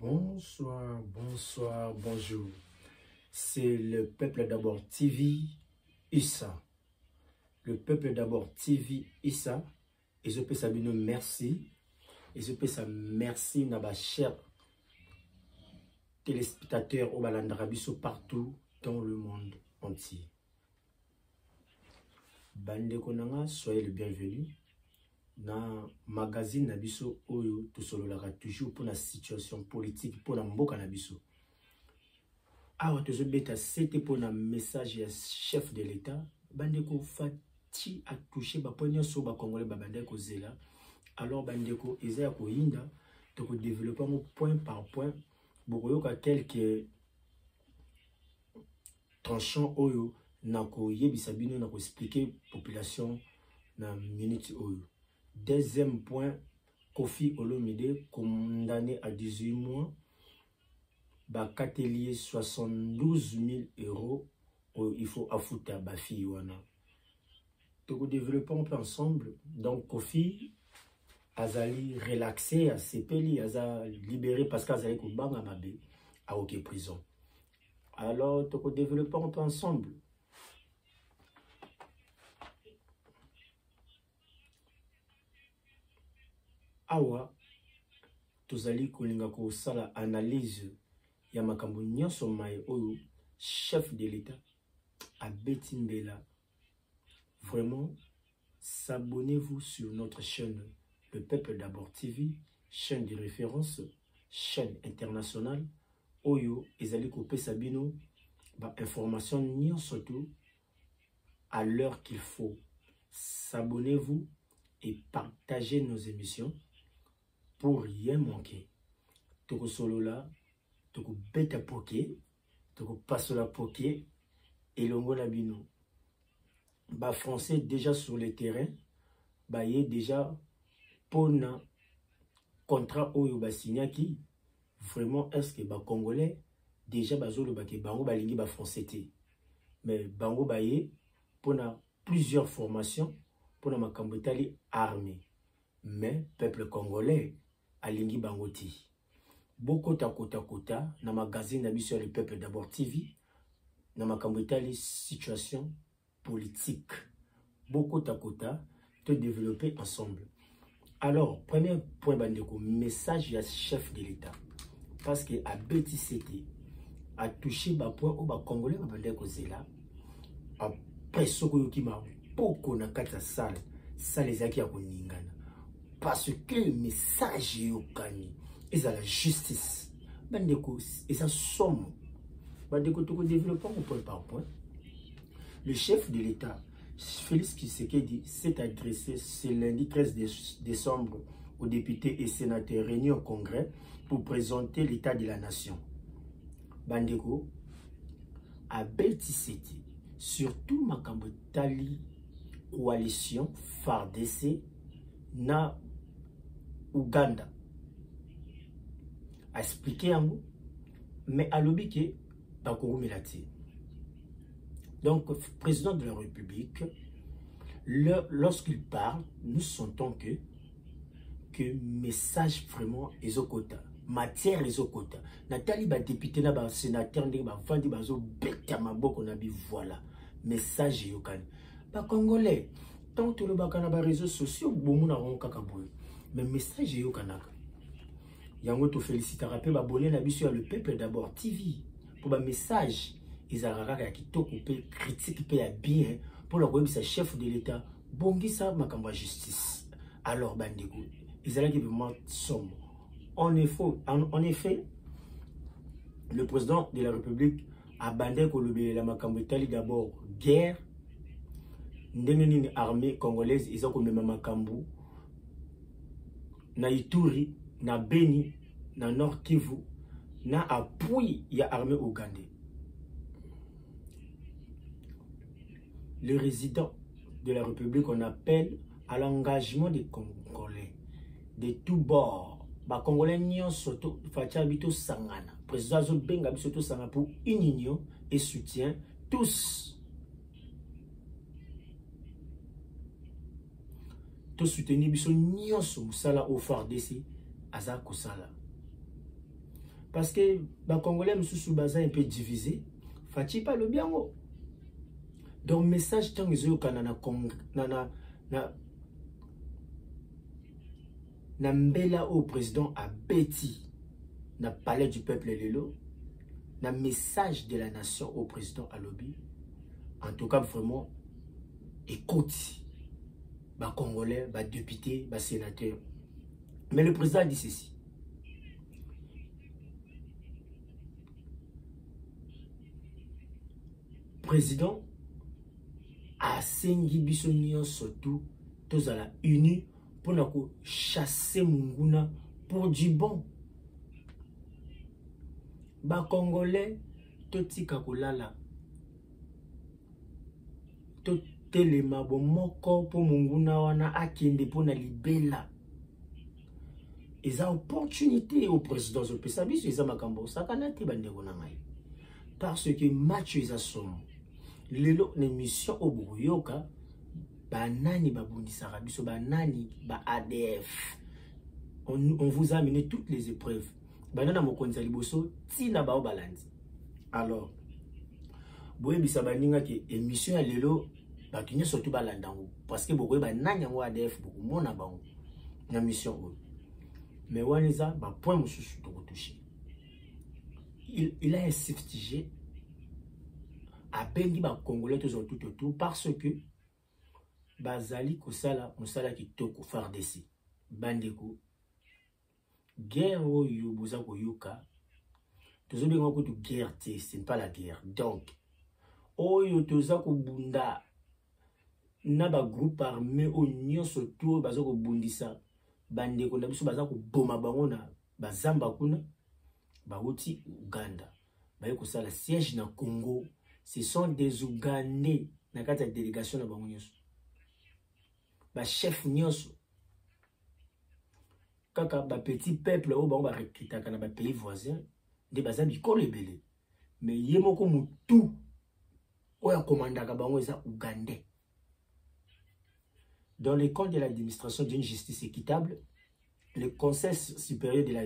Bonsoir, bonsoir, bonjour. C'est le Peuple d'abord TV Issa. Le Peuple d'abord TV Issa. Et je peux saluer merci. Et je peux merci à ma chers téléspectateurs au Balandarabiso partout dans le monde entier. Bande Konanga, soyez le bienvenu. Dans le magazine Nabiso Oyo, tout solo toujours pour la situation politique, pour la mboka Nabiso. Awa toujours bêta, c'était pour un message à chef de l'État. Bandeko fati a touché ba poignet sur ba congolais ba bandeko zela. Alors bandeko ezaya ko inda, to ko développer point par point. Bokoyo ka quelques tranchants oyo nako yebisa bino nako expliquer population na minute oyo. Deuxième point, Kofi Olomide, condamné à 18 mois, Bakatelier 72 000 euros, il faut affouter à Bafi Wana. Donc, développons ensemble. Donc, Kofi, Azali relaxé, à Sepeli, Azali libéré parce qu'Azali Koubanga Mabé, à OK prison. Alors, donc, développons ensemble. Awa tozali kolinga ko sala analyse ya makambo nyonso mai oyo chef de l'État abeti mbela. Vraiment, s'abonnez-vous sur notre chaîne Le Peuple d'abord TV, chaîne de référence, chaîne internationale oyo ezali ko pesa bino ba information nyonso tout à l'heure qu'il faut. S'abonnez-vous et partagez nos émissions pour rien manquer. Toko solo là, toko beta poké, toko passe la poké, et l'ongo labino. Bah français déjà sur le terrain, bah y est déjà pona contrat oyo ba signaki. Vraiment est-ce que bah congolais déjà bazolo ba ke bango ba lingi ba français té. Mais bango ba y pona plusieurs formations pona makambo tali armée. Mais peuple congolais alingi bangoti. Beaucoup kota na magazine nabiso Le Peuple d'abord TV na makambotali situation politique. Beaucoup kota te développer ensemble. Alors, premier point bandeko, message à chef de l'État. Parce que à BTCT a touché ba point au ba congolais ba bandeko zela. Après soko yokima poko na kata salle les aki ya koningana. Parce que le message yokani est à la justice. Bandeko, et ça somme. Bandeko, tout développement point par point. Le chef de l'État, Félix Tshisekedi, s'est adressé ce lundi 13 décembre aux députés et sénateurs réunis au Congrès pour présenter l'état de la nation. Bandeko, à Beltiseti, surtout Makambo Tali, coalition FARDC, na Ouganda a expliqué un mot, mais à l'obéqué, donc, président de la République, lorsqu'il parle, nous sentons que message vraiment est au côté, matière est au côté. Nathalie, député, sénateur, vendu, voilà, message est au côté. Congolais, tant que le bakana ba réseaux sociaux, bomuna kakaboy. Mais message est au Canada. Yango to félicite rappel ba bolé na biso Le Peuple d'abord TV pour ba message ils arara ya kitoko pe critique pe ya bien pour le webisa chef de l'État bongisa makamba justice. Alors bandeko ils allaient vraiment sombre. En effet, le président de la République a bandé ko la makambo tali d'abord guerre ndenge armée congolaise ils ont comme makambo na Ituri, na Beni, na Nord Kivu, na appui ya armée ougandais. Le résident de la République, on appelle à l'engagement des Congolais, de tous bords. Ba Congolais nyon soto, fatia bito sangana. Président Zot Benga bisoto sangana pour une union et soutien tous. Soutenir biso nyonso musala au FARDC aza kosala. Parce que les Congolais sont un peu divisés. Fati pas le bien. Donc, message tant que na mbela au président a bêti na palais du peuple lelo na message de la nation au président à lobby. En tout cas, vraiment, écoute, les Congolais, les députés, les sénateurs. Mais le président dit ceci. Président a sengi biso surtout tous à la uni pour nous chasser Munguna pour du bon. Ba Congolais totika kolala to telema bomoko pour Munguna wana akende pour na libela. Ils ont opportunité au président de pesa biso ils ont makambo sakanate bandeko na ngai parce que match ils assomme lelo na mission au Buyoka banani babundisaka biso banani ba ADF on vous a amené toutes les épreuves banana mokonza liboso tina ba balandi alors boye bisa baninga ke émission ya lelo bakinyo surtout balandango parce que bokoye banani yango ADF bokomona bango na mission o mais waniza ba point mususu to toucher il a insisté à bengi ba Congolais tout parce que bazali kosala musala kitoko FARDC bandeko guerre oyo boza koyoka tozobenga ko guerre te ce n'est pas la guerre donc oyo toza kobunda na ba groupe armé onyo surtout baza kobundisa bandeko na biso baza koboma bango na bazamba kuna bauti Uganda baye kosala siège na Congo. Ce sont des Ougandais na kati ya délégation na bango nyonso ba chef nyonso kaka ba petit peuple o bango ba recrutaka na ba pays voisins de baza bikolo ebele mais ye moko mutu oya commandaka bango eza Ougandais. Dans le cadre de l'administration d'une justice équitable, le Conseil supérieur de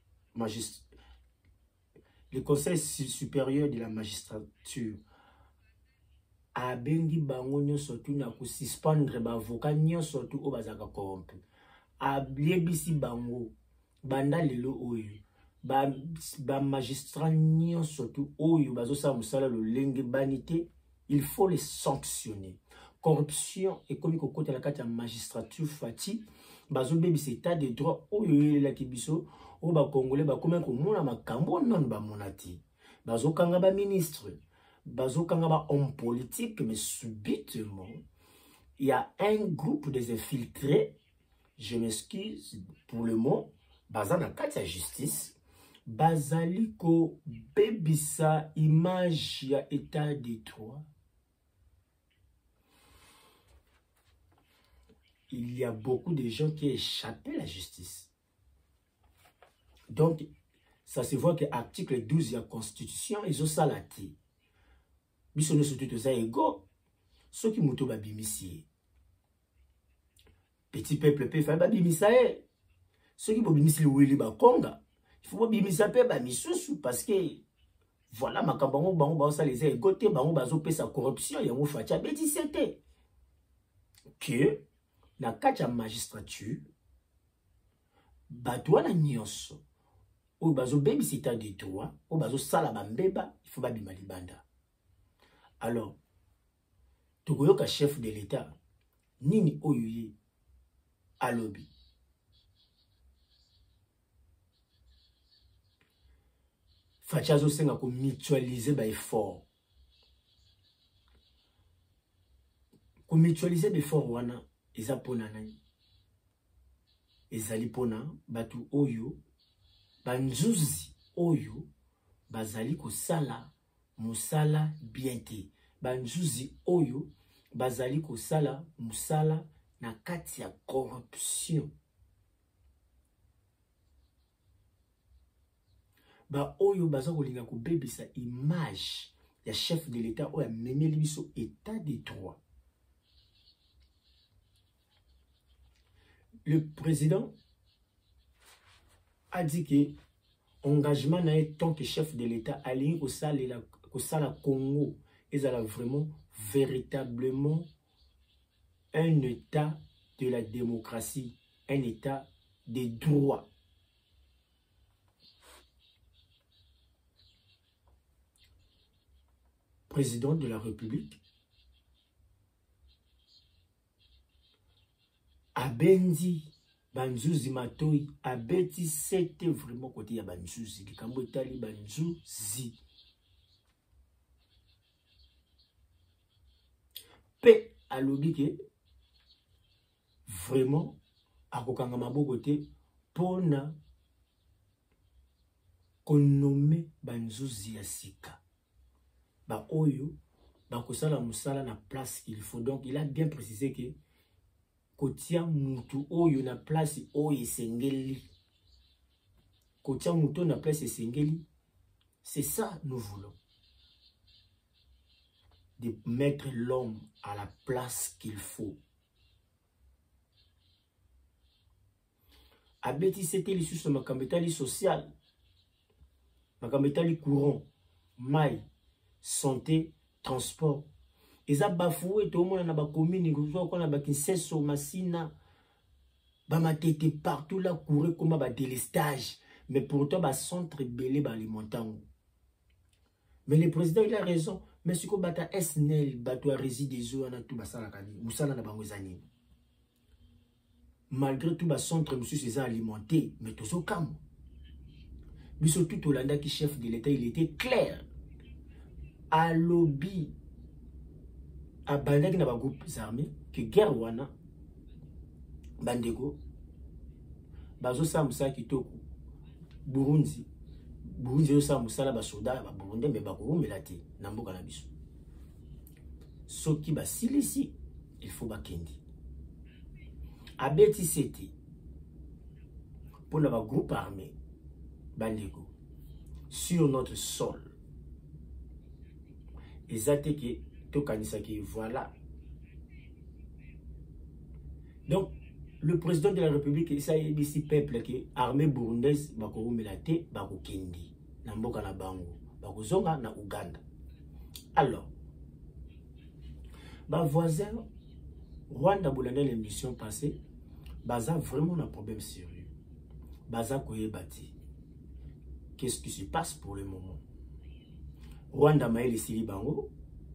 la magistrature a bengi bango nyonso tu na ko suspendre ba avocat nyonso tu o bazaka corrompu a liebisi bango banda lelo oyo ba magistrat nyonso tu oyo bazo sa musala lo lenge banité, il faut les sanctionner. Corruption et comme côté la carte magistrature fati bazo bebisa état de droit oyo la kibiso o ba congolais ba comme ko mona makambo non ba monati bazo kanga ba ministre bazo kanga ba homme politique mais subitement il y a un groupe des infiltrés, je m'excuse pour le mot, baza na carte ya justice bazali ko bebisa image ya état de droit. Il y a beaucoup de gens qui échappaient à la justice. Donc, ça se voit que l'article 12 de la Constitution, ils ont salati. Ils sont surtout égaux. Ceux qui m'ont babimisi. Petit peuple peut faire babimisa. Ceux qui m'ont babimisi le Wili Bakonga. Il faut babimisa pe bamisusu parce que voilà ma kambango bango ba ça les égaux te bango bazo pe sa corruption ya mo fatia beti c'était que na kati ya magistrature bato wana nyonso oyo bazo bebisa état de droit oyo bazo sala bambeba il faut babima libanda. Alors tokoyoka chef de l'état nini oyo ye alobi faci azosenga ko mutualiser ba effort ko mutualiser ba effort wana eza pona nani ezali pona batu oyo banzuzi oyo bazali kosala musala bien te banzuzi oyo bazali kosala musala na kati ya corruption ba oyo baza kolinga kobebisa image ya chef de l'état oyo amemeli biso état de droit. Le président a dit que engagement na tant que chef de l'État alingi kosala Congo ezala vraiment véritablement un état de la démocratie, un état des droits. Président de la République abendi banzuzi matoi abeti c'était vraiment côté ya banzuzi likambo etali banzuzi pe alobi ke vraiment akokanga maboko te pona konome banzuzi ya sika ba oyo bakosala musala na place qu'il faut. Donc il a bien précisé que kotia mutu oyo na place oyo esengeli, kotia mutu na place esengeli, c'est ça nous voulons, de mettre l'homme à la place qu'il faut. Abeti c'était les sous makambetali social, makambetali courant, maille, santé, transport. Eza bafoué tout le monde na ba commune ko na ba Kinseso Masina ba matete partout là courir comme ba délestage, mais pourtant ba centre belé ba alimentant. Mais le président il a raison, mais ce ko bata SNEL bato réside des eaux na tout basala kani musala na bango zani. Malgré tout ba centre monsieur c'est alimenté, mais tout ça comme biso tout Hollanda qui chef de l'État il était clair. À lobby à bandaki na ba groupes armés que guerre wana bandeko bazo sa musa kitoko Burundi yo sa musala ba soldat ba Burundi mais ba ko melati na mboka na biso soki ba silisi il faut ba kendi abeti seti pour na ba groupe armé bandeko sur notre sol. Exacté que tout kanisa qui voilà. Donc le président de la République ça y est ici peuple qui armée burundaise bako melate bako kendi na mboka na bango bako zonga na Uganda. Alors ba voisin Rwanda bolanda l'émission passée baza vraiment un problème sérieux. Baza koyebati. Qu'est-ce qui se passe pour le moment? Rwanda maël esili bango.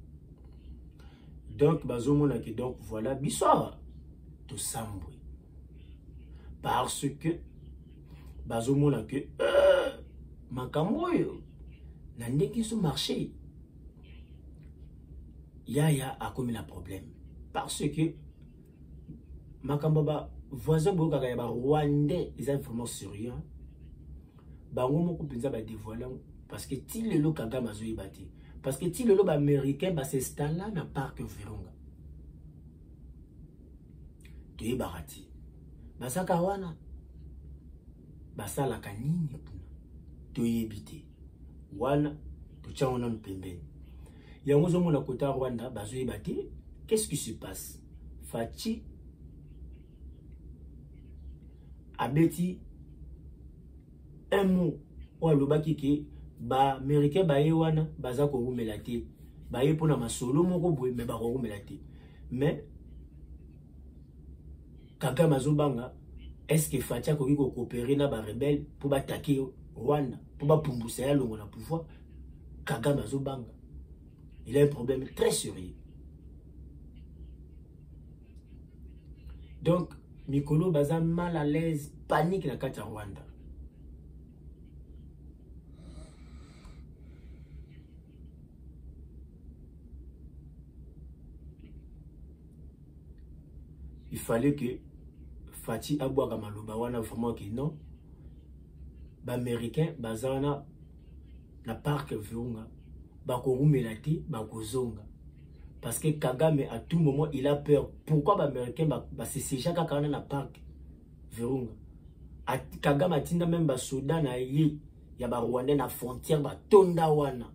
Donc bazomona que donc voilà bisora tout sambwe. Parce que bazomona que makambo yo na ndeki so marché. Ya a comme un problème parce que makambo ba voisin boka ya ba Rwandais ils sont vraiment sérieux. Bango moko penza ba dévoiler parce que ti lelo Kagame azoyi bati parce que ti lelo ba américain ba s'installe là na parc Virunga to yi barati basaka wana basala kanini puna to yebite wana to tchaona mpembeni yango zo mona kota Rwanda bazoyi bati. Qu'est-ce qui se passe? Fachi abeti un mot ou alobaki ke ba américain ba yewana baza ko rumela te ba ye pona masolo moko boye me ba ko rumela te mais Kagame azobanga est-ce que Fatia ko coopérer na ba rebelle pour attaquer Rwanda pour ba pumbusa ya longo na pouvoir? Kagame azobanga il a un problème très sérieux. Donc Mikolo baza mal à l'aise, panique na kati ya Rwanda. Il fallait que Fati Abouaka Maloba wana vraiment que non. Ba américain bazana na parc Virunga ba ko rumelati ba ko zonga parce que Kagame à tout moment il a peur. Pourquoi ba américain ba se seja kaka na parc Virunga? Kagame atinda même ba soda na yi ya ba Rwandais na frontière ba tonda wana.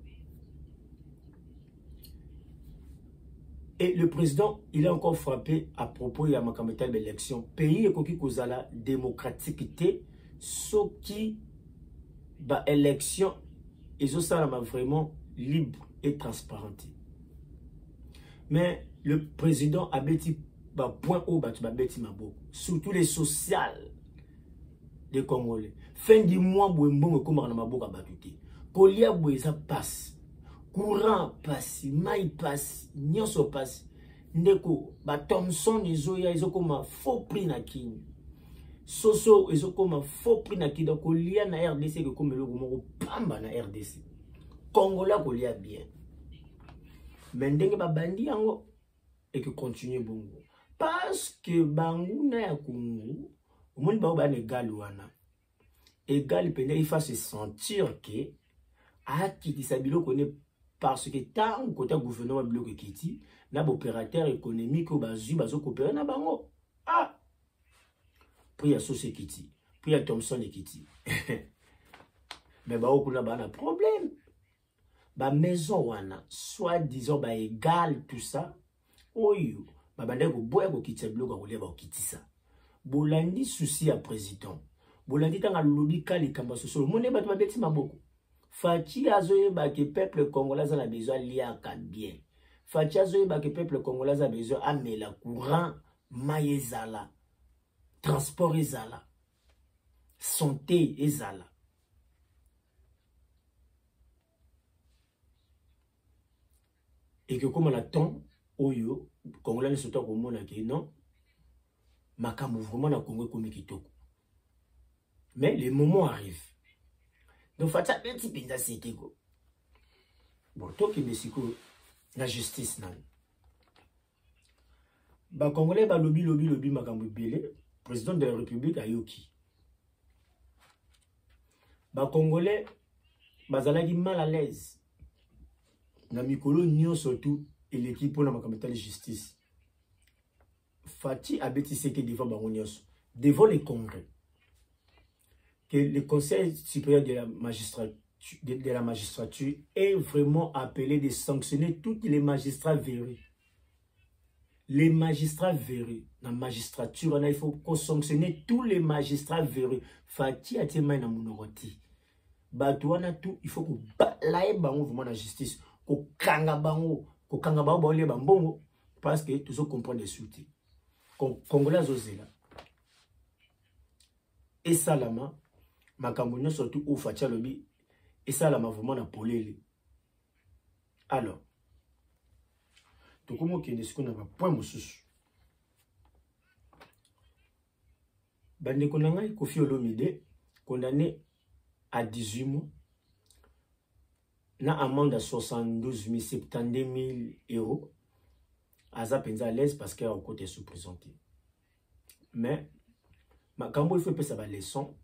Et le président, il a encore frappé à propos de la makameta l'élection. Pays ekoki kozala démocratique, ce qui ba élection ils ont ça vraiment libre et transparente. Mais le président a bêti ba point haut ba bêti mabo surtout les sociales des Congolais. Fin du mois bon comme na maboka batuté. Kolia boy ça passe. Courant passe, maï passe, nyonso passe. Ndeko ba Thomson izoya izokoma faux prix na kini. Soso izokoma faux prix na kini donc kolia na RDC que comme le moko pamba na RDC. Congolais kolia bien. Mais ndenge ba bandi yango et que continue bongo. Parce que banguna ya Congo, au monde ba égal wana. Égal pendant il faut se sentir que a qui sabilo connaît parce que tant côté gouvernement bloc kiti na opérateur économique au bazu bazo coopérer na bango. Ah. Puis ya Sosé kiti, puis ya Thomson kiti. Mais ba okuna ba na problème. Ba maison wana soit disons ba égal tout ça. Oyo ba bande ko boya ko kiti bloc ko leba ko kiti ça. Bolandi souci à président. Bolandi tanga lobby kali kamba soso. Mone ba to beti maboko. Fachi azoye ba que peuple congolais a besoin liaka bien. Fachi azoye ba que peuple congolais a besoin amela courant maïzala. Transport ezala. Santé ezala. Et que comme on attend oyo congolais ne sautent comme on a que non. Makambo vraiment na Congo comme kitoko. Mais le moment arrive. Donc facha petit pinza c'était go. Bon toi qui me siko la justice nan. Ba congolais ba lobby makambo belé président de la République ayoki. Ba congolais bazalaki mal à l'aise. Na mikolo nyo surtout et l'équipe pour la makambo de justice. Fati a bêtissé que devant Baronios, devant les congrès, que le Conseil supérieur de la magistrature est vraiment appelé de sanctionner tous les magistrats véreux. Les magistrats véreux, la magistrature, il faut qu'on sanctionne tous les magistrats véreux. Fati a été main dans mon oroti. Batouana tout, il faut qu'on balaye bango vraiment la justice, qu'on kanga bango baole bambongo, parce que tout ça comprend des soutiens. Congolais ozela et salama makambo surtout au facha lobi et salama vraiment na polele. Alors to komo kende siko na ba point mosusu bande konanga Koffi Olomide condamné à 18 mois na amende à 72 000 72 000 euros. Aza penza à l'aise parce qu'elle a un côté sous-présenté. Mais, quand il faut faire sa leçon,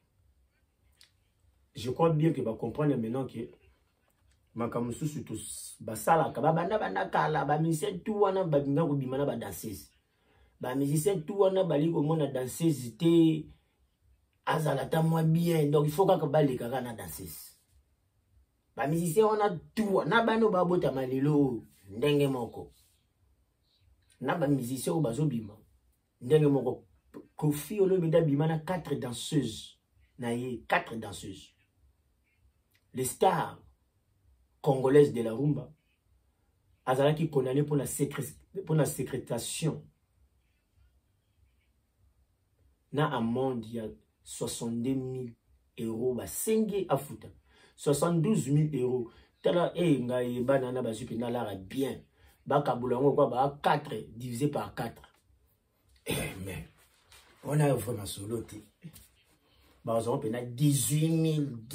je crois bien que va comprendre maintenant que ma kamusu surtout basala ka banda kala ba mise tout wana ba binga ko bimana ba danseuse. Ba musicien tout wana bali ko mona danseuse te azala ta moi bien donc il faut ka ba le kaka na danseuse. Ba musicien wana tout na bano ba bota malilo ndenge moko. Na ba musicien au bazobima ndenge moko Koffi Olomide bimana 4 danseuses na ye 4 danseuses les stars congolaises de la rumba azalaki condamné pour la sécrétation na amende ya 62 000 euros ba sengi afuta 72 000 euros tala ngai banana bazupi na lara bien bakabulango kwa ba 4 divisé par 4. Mais on a vraiment solo te. Par exemple, on a 18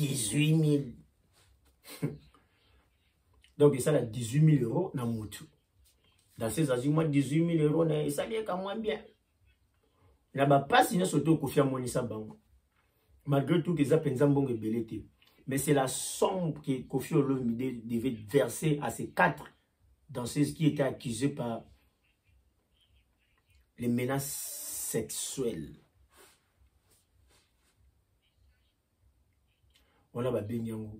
000. Donc ça a 18 000 euros na mutu. Dans ces azimats 18 000 euros na ça vient quand même bien. Na ba passe ina surtout Koffi Amonisa bango. Malgré tout que ça penza mbongo belete. Mais c'est la somme que Koffi Olomide devait verser à ces 4 danseuses qui étaient accusées par les menaces sexuelles. On a Benyango.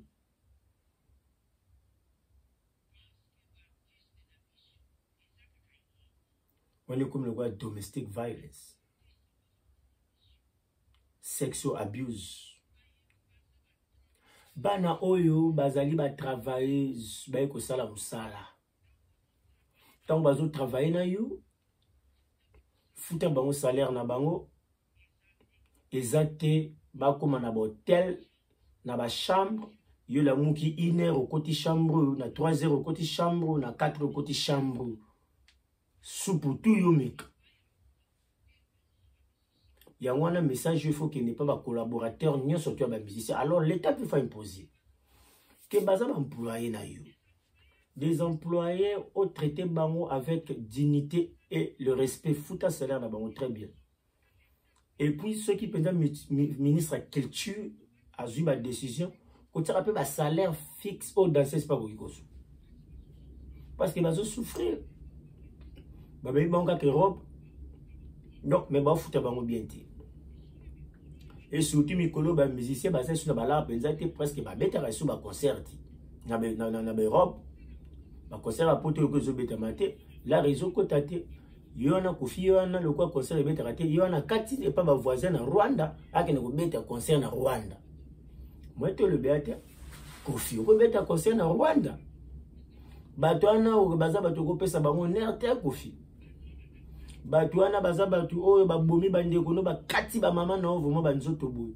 On est comme le quoi domestic violence, sexual abuse. bana oyo bazali ba travailler ba ko sala musala tant bazo travailler na yo futa bango salaire na bango ezate ba koma na hotel na ba chambre yo la muki 1 heure au côté chambre na 3 heures au côté chambre na 4 au côté chambre soupe tout yo mec il y a un message il faut qu'il n'est pas ba collaborateur ni surtout ba musicien alors l'état peut faire imposer que baza ba employé na yo des employés au traité bango avec dignité et le respect futa salaire na bango très bien et puis ceux qui pendant ministre de la culture a eu ma décision quand tu rappelles un salaire fixe au danseurs pas parce que va souffrir ba ba bango que robe donc mais ba futa bango bien dit et surtout mikolo ba musicien ba sur ba la penza te presque ba beta sur ba concert na robe ba concert a poto ko zo beta maté la raison ko tate yona kofi yona le quoi concert beta raté yona kati et pas ba voisin na Rwanda akene ko beta concert na Rwanda moi to le beta kofi ko beta concert na Rwanda bato ana o baza bato ko pesa bango nerte kofi bato wana baza bato oyo babomi bandeko no bakati ba mama na ovo ba nzoto boy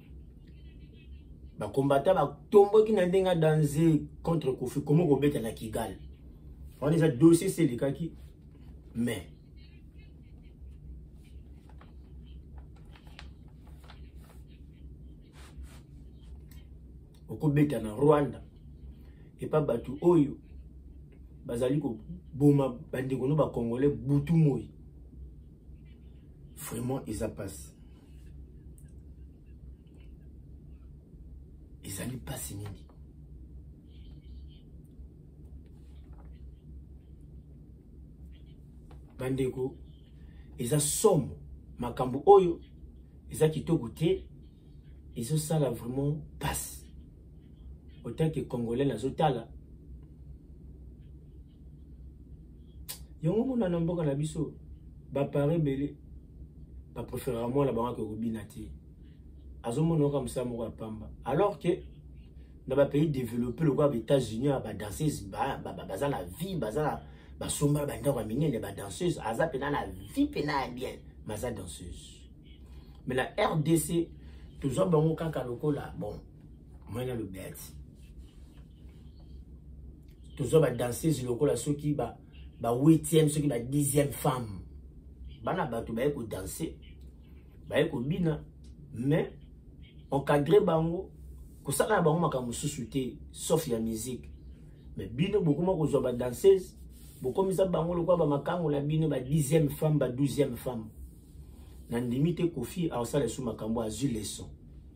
ba combattant ba tombo ki na ndenga danser contre Kofi comment ko beta na Kigali on est à dossier c'est le kaki mais ko beta na Rwanda et pas bato oyo bazali ko boma bandeko no ba congolais butu moyi vraiment ils a passé ils allaient passer mingi bandeko ils a somme makambo oyo ils a kitoko te ils ont ça là vraiment passe autant que congolais na zotala yongo mona na mboka na biso ba pare belé ba préfère moi la banque robinati azomona comme ça mo pamba alors que dans ba pays développé le quoi États-Unis ba danseuse baza la vie baza ba somba ba ndako minene ba danseuse aza pena na vie pena bien maza danseuse mais la RDC toujours bango kaka lokola bon moi na le bête toujours ba danseuse lokola ceux qui ba 8e ceux qui ba 10e femme bana bato ba ko danser ba ko bina mais encadré bango ko sala bango makambo susuté sauf la musique mais bino beaucoup mo ko zo ba danseuse beaucoup misa bango lo kwa ba makango la bino ba 10e femme ba 12e femme na limite Kofi a sala sous makambo azu leçon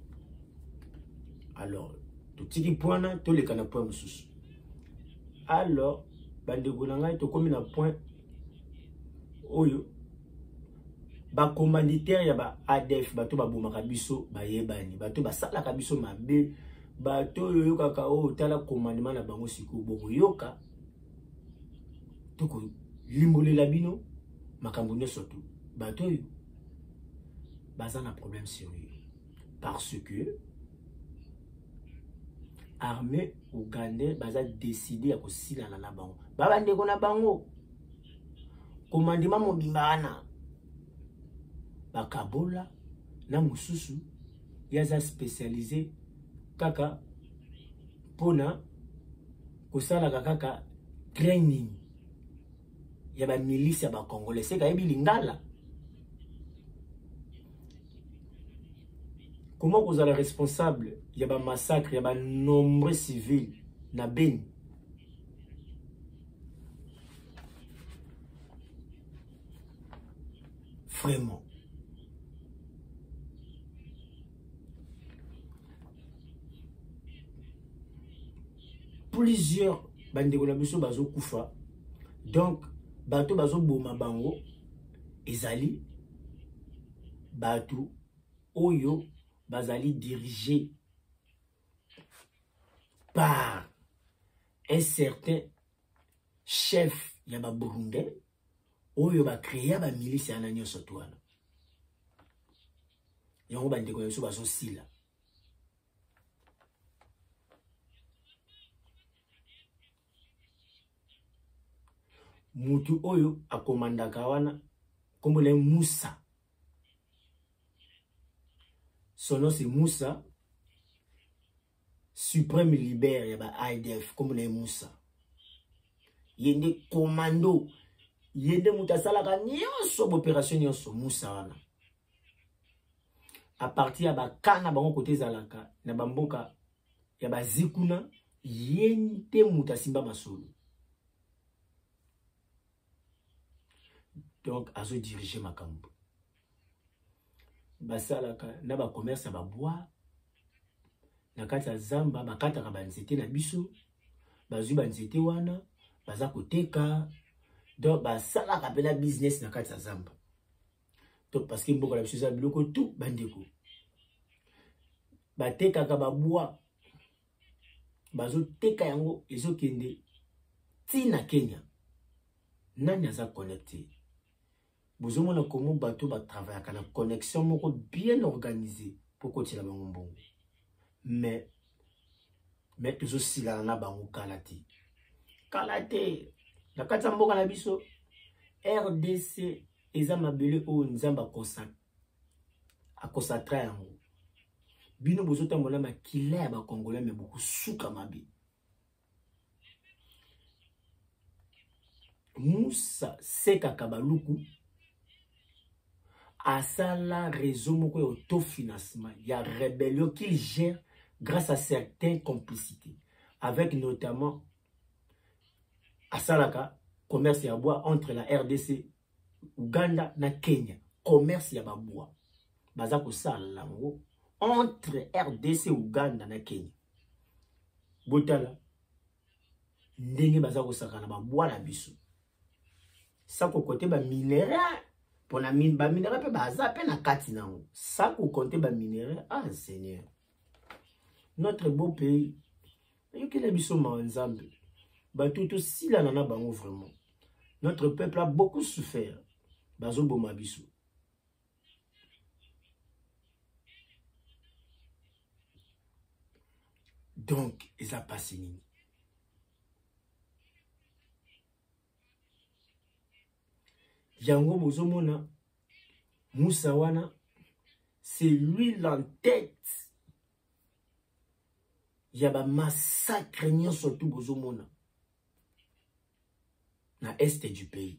alors tout tiki point to le kana point mususu alors bandeko na ngai to komi na point oyo ba commanditaire ya ba ADF bato ba bomaka biso ba yebani bato ba sala ka biso mabe bato yo kaka o tala commandement na bango siku bongo yoka to ko limbolela bino makambo nyonso to bato yo baza na problème sérieux parce que armée ougandais baza décidé à kosila na bango ba bandeko na bango commandement mobimana bakabola na mususu yaza spécialisé kaka pona kosala kaka training ya ba milice ya ba congolais c'est kayebi lingala comment vous allez responsable ya ba massacre ya ba nombreux civils na Beni vraiment plusieurs bandeko na biso bazo kufa donc bato bazo boma bango ezali bato oyo bazali dirigé par un certain chef ya ba burundais oyo ba créer ba milice ya nanyo sotwana yango bandeko na biso bazo sila mutu oyo akomandaka wana kombole Moussa. Son nom c'est Moussa, suprême libère ya ba ADF kombole Moussa. Yende commando, yende mutasalaka nyonso opération nyonso Moussa wana. À partir ya ba kana bango côté zalaka na bamboka ya ba zikuna yende mutasimba masolo. Donc azo diriger makambo. Basalaka na ba commerce ba bois na kati ya zamba bakataka ba nzete na biso bazwi ba nzete wana baza koteka. Donc basalaka pela business na kati ya zamba. Donc parce que mboka la biso za biloko tout bandeko batekaka ba bois bazo teka yango ezokende tina Kenya. Nani aza connecté? Vous avez comment bateau va travailler avec une connexion bien organisée pour continuer à bon. Mais tout aussi là na bango kalate. Kalate na kata mboka na biso RDC eza mabele o nzamba kosa akosatra yango. Bino bozota mona makila ya ba congolais mais beaucoup suka mabe. Moussa Seka Kabaluku à ça la raison moko autofinancement, il y a rébellion qu'il gère grâce à certaines complicités avec notamment à Salaka commerce ya bois entre la RDC, Uganda na Kenya, commerce ya bois baza ko sala ngo entre RDC, Uganda na Kenya. Botala ndenge baza ko saka na bois na biso. Ça ko côté ba minéral pour la mine, ba minéral pe baza pe na kati nango. Ça ko compter ba minéral, ah Seigneur. Notre beau pays, yoki la biso manzambe. Ba tout aussi la nana bango vraiment. Notre peuple a beaucoup souffert. Bazo boma biso. Donc, ils a passé nini. Yango bozomona Moussa wana c'est lui l'en-tête. Yaba massacre nyon surtout bozomona na est du pays.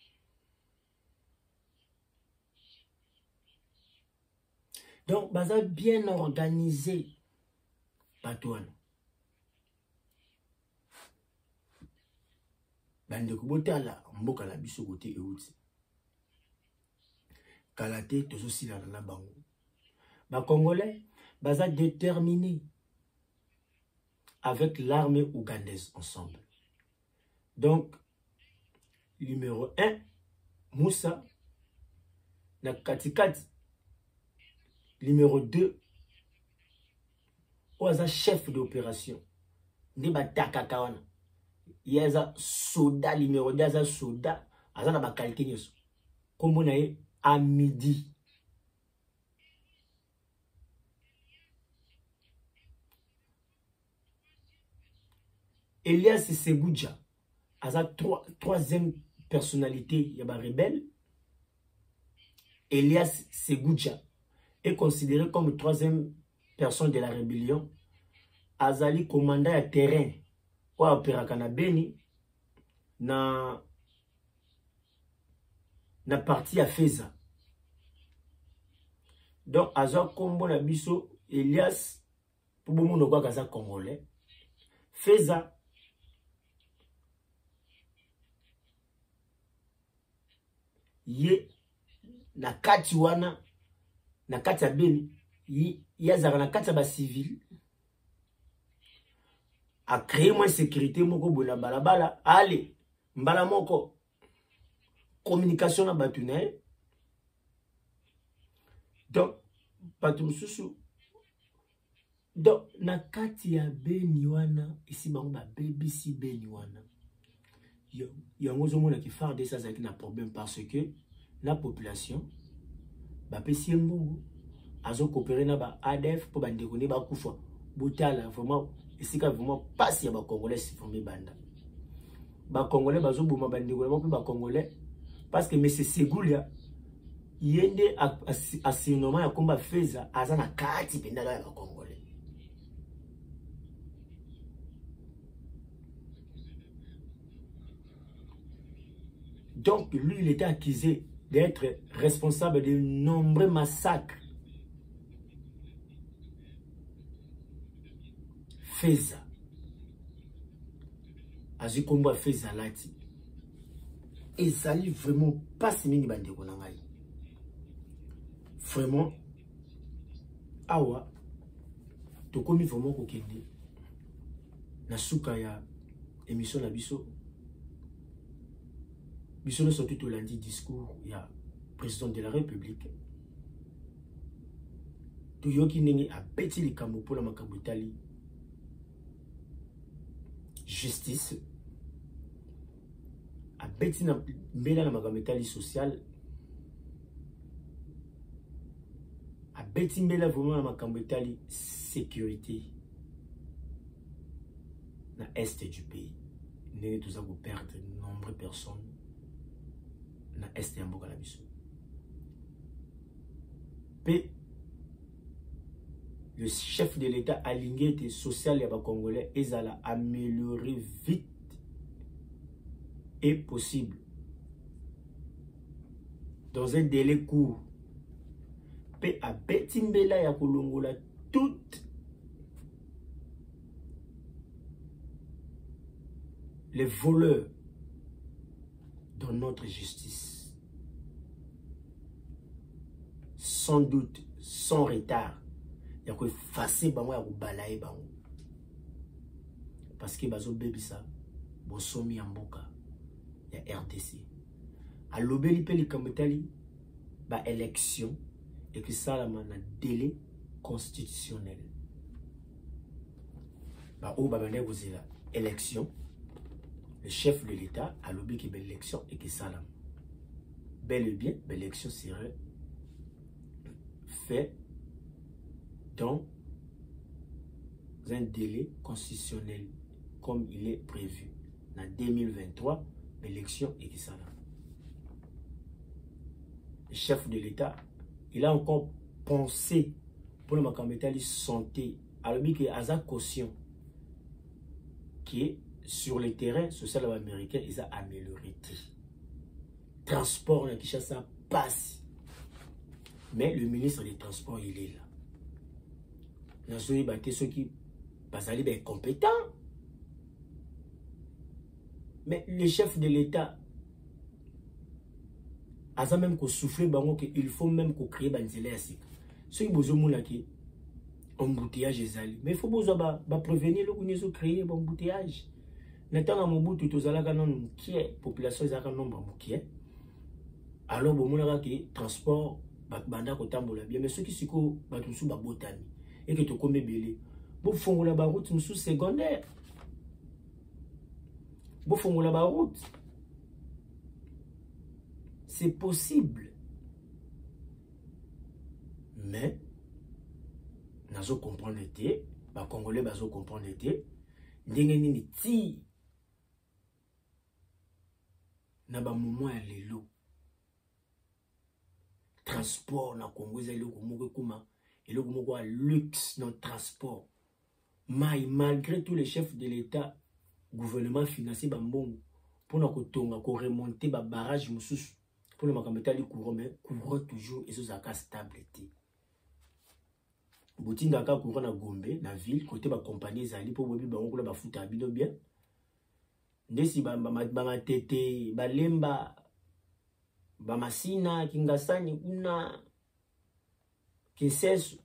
Donc baza bien organisé patouane. Bande kubotala mboka la biso côté euti. Kalate tous aussi là na bango. Ba Congolais baza déterminé avec l'armée ougandaise ensemble. Donc numéro 1 Moussa na katikati. Numéro 2 oza chef d'opération. Ndi bataka kawana. Yaza soda numéro 2 aza soda azana ba qualité nyoso. Kombo na ye à midi. Elias Seguja, aza troisième personnalité yaba rebelle. Elias Seguja est considéré comme troisième personne de la rébellion. Azali commandant à terrain ou opéra Kanabeni na partie à Feza. Donc aza kombo na biso Elias pour bon monde kwa kaza congolais. Feza ye na kati wana na kati ya Beni yazaka na kati ya ba civil a créer moins sécurité moko bona balabala allez mbala moko communication na batunaye. Donc batu mususu donc na kati ya Beni wana ici bango ba BBC Beni wana yango zomona ki farde ça zaki na problème parce que la population ba pesi mbungu azo coopérer na ba ADF pour bandeko ne ba kufa botala vraiment ici ka vraiment passe ya ba congolais formé banda. ba Congolais bazo boma bandeko na ba Congolais parce que monsieur Segoulia yende asinomama ya komba Feza aza na kati pendala ya ba Congolais. Donc lui il était accusé d'être responsable de nombreux massacres. Feza azu komba Feza lati ezali vraiment pas mingi bandeko na ngai. Vraiment awa tokomi vraiment kokende na suka ya émission na biso biso sorti to lundi discours ya président de la République to yoki ndenge abeti likambo mpona makambo etali justice abeti na mbela na makambo etali social abeti mbela vraiment na makambo etali sécurité na est du pays ndenge toza koperdre nombreuses personnes na est ya mboka na biso pe le chef de l'État aligné était social et congolais ezala améliorer vite et possible dans un délai court pe abeti mbela ya kolongola toutes les voleurs dans notre justice sans doute sans retard ya ko effacer bango ya ko balaye bango parce que bazo bebisa bosomi ya mboka ya RDC alobeli pe likambo etali ba élection et que ça la na délai constitutionnel ba o ba bande kozela élection le chef de l'État a lobby qui belle élection et que ça là bel et bien l'élection serait fait dans un délai constitutionnel comme il est prévu en 2023 l'élection et que ça là le chef de l'État il a encore pensé pour le makambo santé alors que aza caution qui est sur le terrain social américain ils a amélioré transport na Kinshasa passe mais le ministre des transports il est là nazoyi bate ceux qui bazali ben compétents mais le chef de l'État aza même ko souffler bango que il faut même ko créer banzela ya sika ceux qui besoin mona ki embouteillage ezali mais il faut besoin ba prévenir le kunyezo créer bon embouteillage natanga mobutu tozalaka non mukie population ezalaka nombre mukie alors bon mona ki transport banda ko tambola bien mais ceux qui siko batu su ba botani et que to comme belé bo fongola ba route musu secondaire bo fongola ba route c'est possible mais nazo comprendre été ba congolais bazo comprendre été ndenge nini ti na ba moment ya lelo transport na Congo ezali komoko kuma eloko moko ya luxe dans transport malgré tous les chefs de l'État gouvernement financier bambongo pour na kotonga ko remonter ba barrage mususu pour le makambo etali courant mais courant toujours ezozaka stabilité botinda ka courant na Gombe na ville côté ba compagnie ezali pour bobi bango kula bafuta bino bien ndesi ba matete balemba ba masina kingasani una kinsesu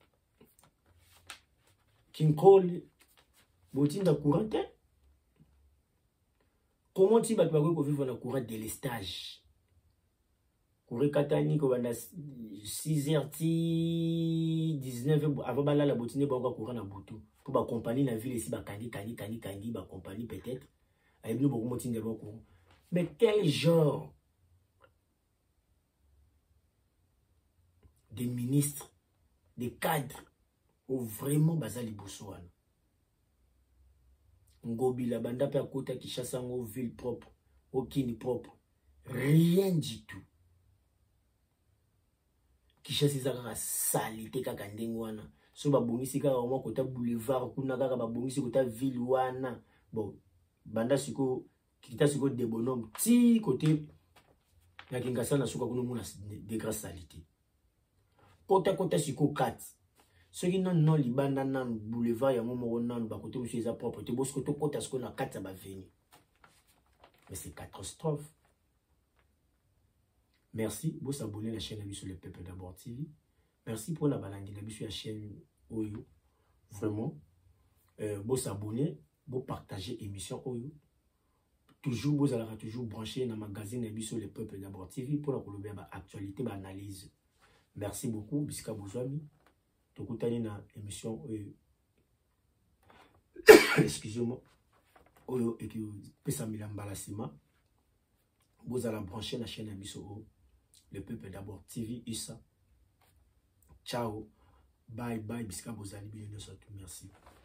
kinkole botinda courant comment tu vas vivre na courant de l'estage courant katani ko banda 6h 19 avant bala la botine bonga courant na butu pour ba compagnie na ville ici ba kangi ba compagnie peut-être avec nous beaucoup motinga courant mais quel genre des ministres des cadres ou vraiment bazali boussoane Ngobila banda pe akota Kinshasa ngo ville propre, Okini propre. Rien du tout. Kinshasa ezaka salité kaka ndenge wana. So babongisi kaka au kota boulevard kuna kaka babongisi kota ville wana. Bon, banda siko kita siko de bonhomme ti côté na Kinshasa na suka kuna mona de grâce salité. Kota siko 4. Ceux qui non libanda nan boulevard ya momo nan ba côté monsieur eza propre te bosko to kota siko na 4 ba veni. Mais c'est catastrophe. Merci, vous abonnez à la chaîne sur le Peuple d'abord TV. Merci pour la balangue sur la chaîne Oyo. Vraiment, vous abonnez, vous partagez l'émission Oyo. Toujours, vous allez toujours brancher dans le magazine sur le Peuple d'abord TV pour la actualité, l'analyse. Merci beaucoup, Biska Bouzouami. Tout le temps dans l'émission Oyo. Excusez-moi. Oyo et que Pesa Milambalasima. Vous allez brancher la chaîne Oyo. Le Peuple d'abord TV, Issa. Ciao. Bye bye. Biska Bozali. Merci.